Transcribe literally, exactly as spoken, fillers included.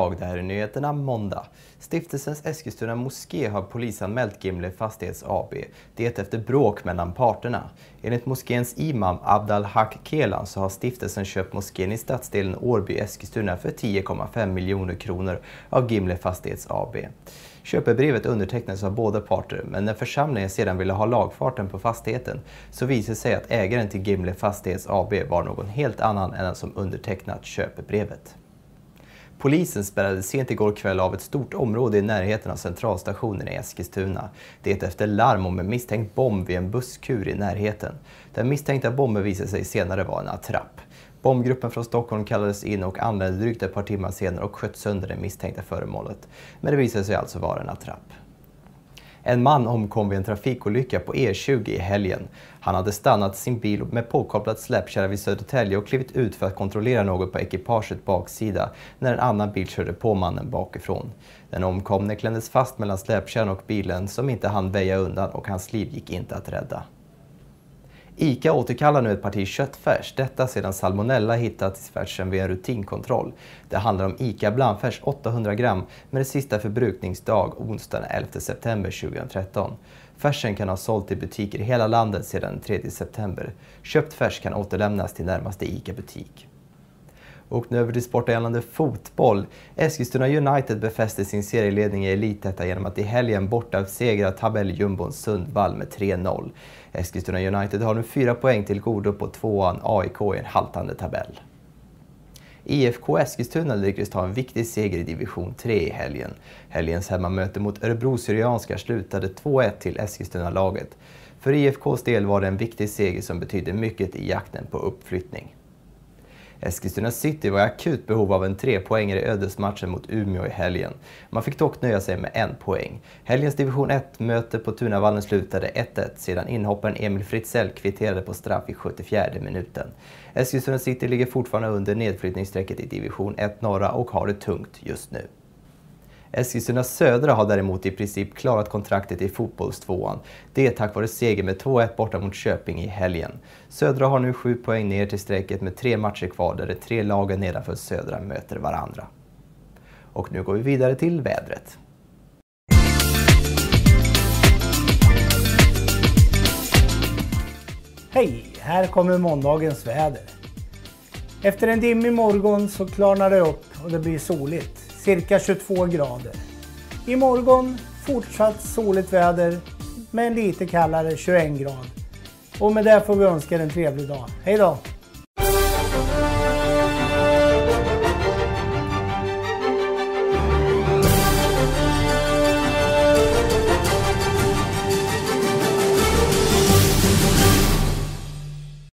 dag, det här är nyheterna måndag. Stiftelsens Eskilstuna moské har polisanmält Gimle Fastighets A B. Det efter bråk mellan parterna. Enligt moskéns imam Abdal Haq Kelan så har stiftelsen köpt moskén i stadsdelen Årby Eskilstuna för tio komma fem miljoner kronor av Gimle Fastighets A B. Köpebrevet undertecknades av båda parter, men när församlingen sedan ville ha lagfarten på fastigheten så visade sig att ägaren till Gimle Fastighets A B var någon helt annan än den som undertecknat köpebrevet. Polisen spärrade sent igår kväll av ett stort område i närheten av centralstationen i Eskilstuna. Det efter larm om en misstänkt bomb vid en busskur i närheten. Den misstänkta bomben visade sig senare vara en attrapp. Bombgruppen från Stockholm kallades in och anlände drygt ett par timmar senare och sköt sönder det misstänkta föremålet. Men det visade sig alltså vara en attrapp. En man omkom vid en trafikolycka på E tjugo i helgen. Han hade stannat sin bil med påkopplat släpkärra vid Södertälje och klivit ut för att kontrollera något på ekipaget baksida när en annan bil körde på mannen bakifrån. Den omkomne klämdes fast mellan släpkärran och bilen som inte hann väja undan och hans liv gick inte att rädda. ICA återkallar nu ett parti köttfärs, detta sedan salmonella hittats i färsen vid en rutinkontroll. Det handlar om ICA blandfärs åttahundra gram med det sista förbrukningsdag onsdagen elfte september tjugohundratretton. Färsen kan ha sålt i butiker i hela landet sedan den tredje september. Köpt färs kan återlämnas till närmaste ICA-butik. Och nu över till sport gällande fotboll. Eskilstuna United befäste sin serieledning i Elitetta genom att i helgen borta segra tabelljumbon Sundvall med tre noll. Eskilstuna United har nu fyra poäng till godo på tvåan A I K i en haltande tabell. I F K Eskilstuna lyckades ta en viktig seger i division tre i helgen. Helgens hemmamöte mot Örebro Syrianska slutade två ett till Eskilstuna-laget. För I F K:s del var det en viktig seger som betydde mycket i jakten på uppflyttning. Eskilstuna City var i akut behov av en tre poängare i ödesmatchen mot Umeå i helgen. Man fick dock nöja sig med en poäng. Helgens division ett-möte på Tunavallen slutade ett ett sedan inhopparen Emil Fritzell kvitterade på straff i sjuttiofjärde minuten. Eskilstuna City ligger fortfarande under nedflyttningsstrecket i division ett norra och har det tungt just nu. Eskilstuna Södra har däremot i princip klarat kontraktet i fotbollstvåan. Det är tack vare seger med två ett borta mot Köping i helgen. Södra har nu sju poäng ner till strecket med tre matcher kvar där de tre lagen nedanför Södra möter varandra. Och nu går vi vidare till vädret. Hej, här kommer måndagens väder. Efter en dimmig morgon så klarnar det upp och det blir soligt. Cirka tjugotvå grader. Imorgon fortsatt soligt väder med en lite kallare tjugoen grad. Och med det får vi önska en trevlig dag. Hej då!